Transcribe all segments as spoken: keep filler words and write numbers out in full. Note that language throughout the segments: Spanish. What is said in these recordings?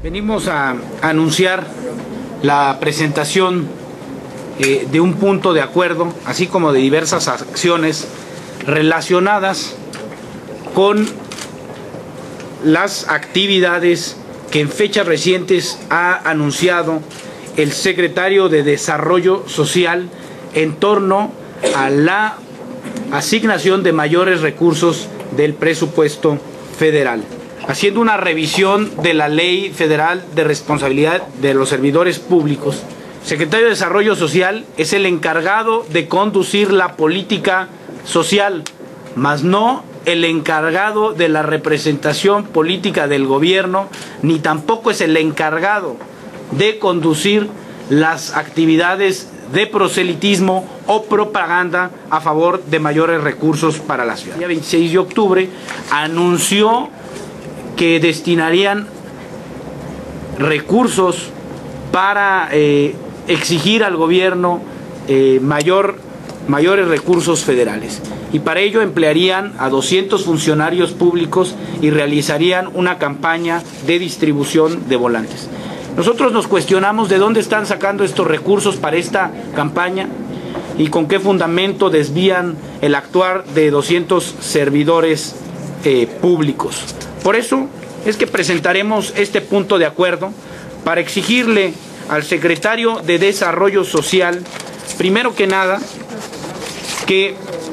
Venimos a anunciar la presentación eh, de un punto de acuerdo, así como de diversas acciones relacionadas con las actividades que en fechas recientes ha anunciado el secretario de Desarrollo Social en torno a la asignación de mayores recursos del presupuesto federal, haciendo una revisión de la Ley Federal de Responsabilidad de los Servidores Públicos. El secretario de Desarrollo Social es el encargado de conducir la política social, mas no el encargado de la representación política del gobierno, ni tampoco es el encargado de conducir las actividades de proselitismo o propaganda a favor de mayores recursos para la ciudad. El día veintiséis de octubre anunció que destinarían recursos para eh, exigir al gobierno eh, mayor, mayores recursos federales. Y para ello emplearían a doscientos funcionarios públicos y realizarían una campaña de distribución de volantes. Nosotros nos cuestionamos de dónde están sacando estos recursos para esta campaña y con qué fundamento desvían el actuar de doscientos servidores eh, públicos. Por eso es que presentaremos este punto de acuerdo para exigirle al secretario de Desarrollo Social, primero que nada, que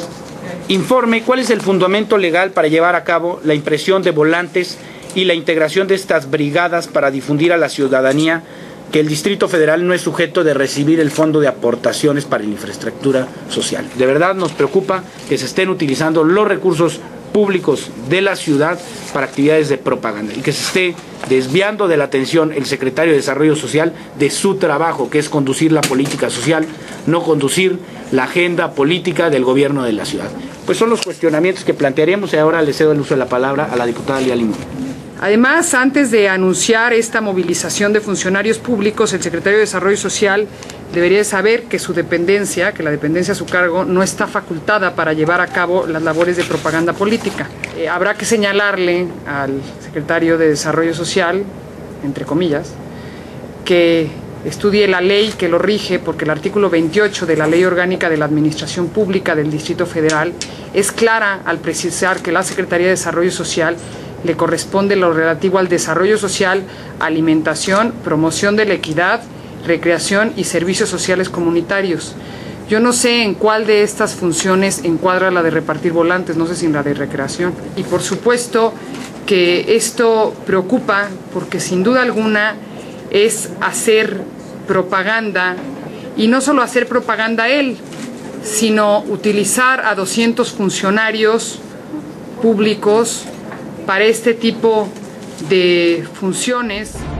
informe cuál es el fundamento legal para llevar a cabo la impresión de volantes y la integración de estas brigadas para difundir a la ciudadanía que el Distrito Federal no es sujeto de recibir el fondo de aportaciones para la infraestructura social. De verdad nos preocupa que se estén utilizando los recursos públicos de la ciudad para actividades de propaganda y que se esté desviando de la atención el secretario de Desarrollo Social de su trabajo, que es conducir la política social, no conducir la agenda política del gobierno de la ciudad. Pues son los cuestionamientos que plantearemos y ahora le cedo el uso de la palabra a la diputada Lía Limón. Además, antes de anunciar esta movilización de funcionarios públicos, el secretario de Desarrollo Social debería saber que su dependencia, que la dependencia a su cargo, no está facultada para llevar a cabo las labores de propaganda política. Eh, habrá que señalarle al secretario de Desarrollo Social, entre comillas, que estudie la ley que lo rige, porque el artículo veintiocho de la Ley Orgánica de la Administración Pública del Distrito Federal es clara al precisar que la Secretaría de Desarrollo Social le corresponde lo relativo al desarrollo social, alimentación, promoción de la equidad, recreación y servicios sociales comunitarios. Yo no sé en cuál de estas funciones encuadra la de repartir volantes, no sé si en la de recreación. Y por supuesto que esto preocupa porque sin duda alguna es hacer propaganda, y no solo hacer propaganda él, sino utilizar a doscientos funcionarios públicos para este tipo de funciones.